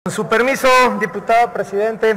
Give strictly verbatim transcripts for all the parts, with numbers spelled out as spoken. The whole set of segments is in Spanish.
Con su permiso, diputado presidente.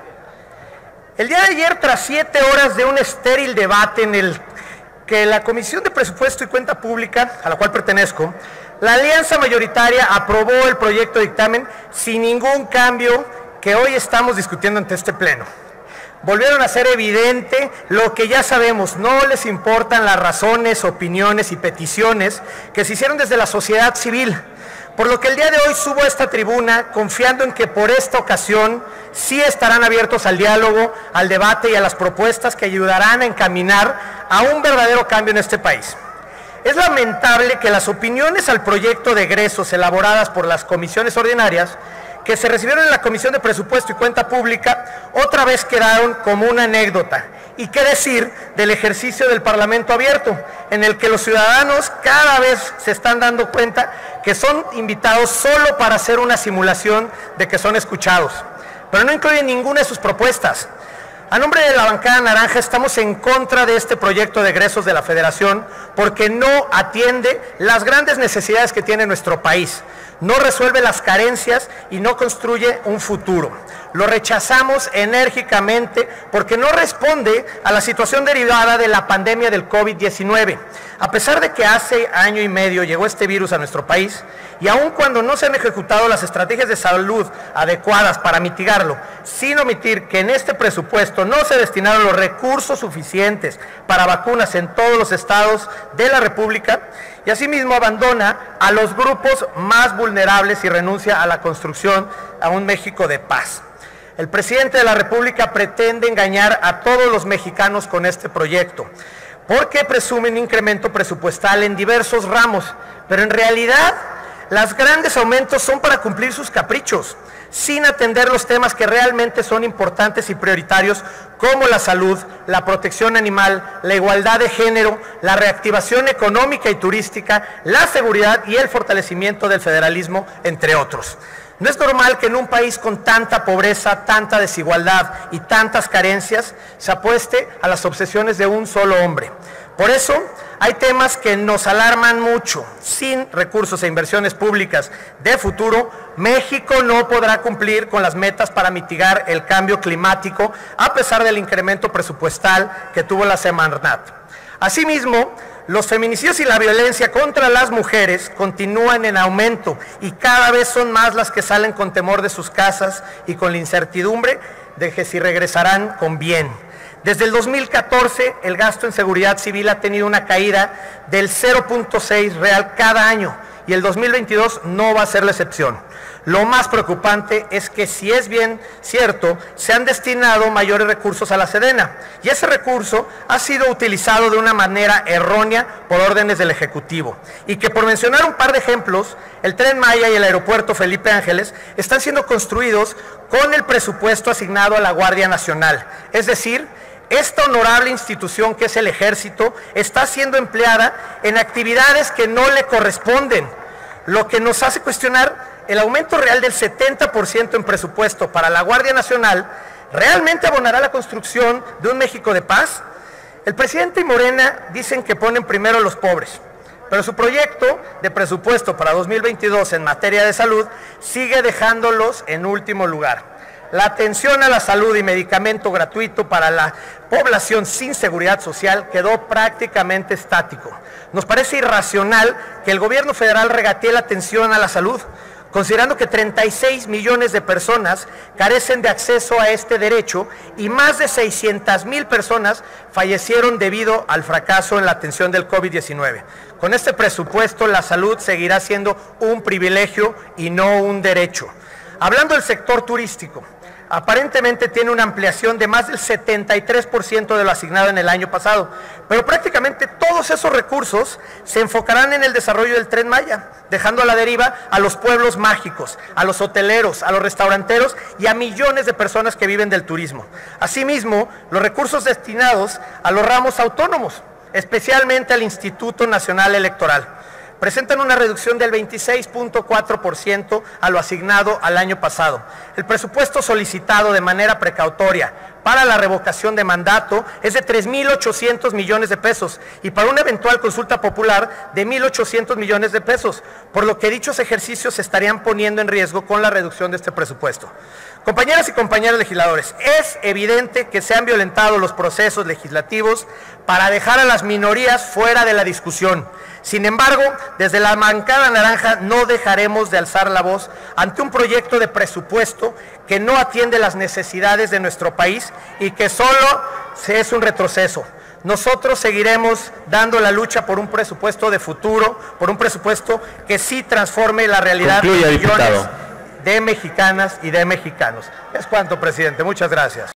El día de ayer, tras siete horas de un estéril debate en el que la Comisión de Presupuesto y Cuenta Pública, a la cual pertenezco, la alianza mayoritaria aprobó el proyecto de dictamen sin ningún cambio que hoy estamos discutiendo ante este pleno. Volvieron a ser evidente lo que ya sabemos: no les importan las razones, opiniones y peticiones que se hicieron desde la sociedad civil. Por lo que el día de hoy subo a esta tribuna confiando en que por esta ocasión sí estarán abiertos al diálogo, al debate y a las propuestas que ayudarán a encaminar a un verdadero cambio en este país. Es lamentable que las opiniones al proyecto de egresos elaboradas por las comisiones ordinarias que se recibieron en la Comisión de Presupuesto y Cuenta Pública otra vez quedaron como una anécdota. ¿Y qué decir del ejercicio del Parlamento abierto, en el que los ciudadanos cada vez se están dando cuenta que son invitados solo para hacer una simulación de que son escuchados, pero no incluyen ninguna de sus propuestas? A nombre de la bancada naranja estamos en contra de este proyecto de egresos de la Federación porque no atiende las grandes necesidades que tiene nuestro país, no resuelve las carencias y no construye un futuro. Lo rechazamos enérgicamente porque no responde a la situación derivada de la pandemia del COVID diecinueve. A pesar de que hace año y medio llegó este virus a nuestro país, y aun cuando no se han ejecutado las estrategias de salud adecuadas para mitigarlo, sin omitir que en este presupuesto no se destinaron los recursos suficientes para vacunas en todos los estados de la República, y asimismo abandona a los grupos más vulnerables y renuncia a la construcción a un México de paz. El presidente de la República pretende engañar a todos los mexicanos con este proyecto, porque presume un incremento presupuestal en diversos ramos, pero en realidad los grandes aumentos son para cumplir sus caprichos, sin atender los temas que realmente son importantes y prioritarios, como la salud, la protección animal, la igualdad de género, la reactivación económica y turística, la seguridad y el fortalecimiento del federalismo, entre otros. No es normal que en un país con tanta pobreza, tanta desigualdad y tantas carencias se apueste a las obsesiones de un solo hombre. Por eso hay temas que nos alarman mucho. Sin recursos e inversiones públicas de futuro, México no podrá cumplir con las metas para mitigar el cambio climático, a pesar del incremento presupuestal que tuvo la Semarnat. Asimismo, los feminicidios y la violencia contra las mujeres continúan en aumento y cada vez son más las que salen con temor de sus casas y con la incertidumbre de que si regresarán con bien. Desde el dos mil catorce, el gasto en seguridad civil ha tenido una caída del cero punto seis real cada año y el dos mil veintidós no va a ser la excepción. Lo más preocupante es que, si es bien cierto, se han destinado mayores recursos a la Sedena y ese recurso ha sido utilizado de una manera errónea por órdenes del Ejecutivo, y que, por mencionar un par de ejemplos, el Tren Maya y el aeropuerto Felipe Ángeles están siendo construidos con el presupuesto asignado a la Guardia Nacional. Es decir, esta honorable institución que es el Ejército está siendo empleada en actividades que no le corresponden, lo que nos hace cuestionar el aumento real del setenta por ciento en presupuesto para la Guardia Nacional. ¿Realmente abonará la construcción de un México de paz? El presidente y Morena dicen que ponen primero a los pobres, pero su proyecto de presupuesto para dos mil veintidós en materia de salud sigue dejándolos en último lugar. La atención a la salud y medicamento gratuito para la población sin seguridad social quedó prácticamente estático. Nos parece irracional que el gobierno federal regatee la atención a la salud, considerando que treinta y seis millones de personas carecen de acceso a este derecho y más de seiscientas mil personas fallecieron debido al fracaso en la atención del COVID diecinueve. Con este presupuesto, la salud seguirá siendo un privilegio y no un derecho. Hablando del sector turístico, aparentemente tiene una ampliación de más del setenta y tres por ciento de lo asignado en el año pasado, pero prácticamente todos esos recursos se enfocarán en el desarrollo del Tren Maya, dejando a la deriva a los pueblos mágicos, a los hoteleros, a los restauranteros y a millones de personas que viven del turismo. Asimismo, los recursos destinados a los ramos autónomos, especialmente al Instituto Nacional Electoral, presentan una reducción del veintiséis punto cuatro por ciento a lo asignado al año pasado. El presupuesto solicitado de manera precautoria para la revocación de mandato es de tres mil ochocientos millones de pesos y para una eventual consulta popular de mil ochocientos millones de pesos, por lo que dichos ejercicios se estarían poniendo en riesgo con la reducción de este presupuesto. Compañeras y compañeros legisladores, es evidente que se han violentado los procesos legislativos para dejar a las minorías fuera de la discusión. Sin embargo, desde la bancada naranja no dejaremos de alzar la voz ante un proyecto de presupuesto que no atiende las necesidades de nuestro país y que solo es un retroceso. Nosotros seguiremos dando la lucha por un presupuesto de futuro, por un presupuesto que sí transforme la realidad de millones de mexicanas y de mexicanos. Es cuanto, presidente. Muchas gracias.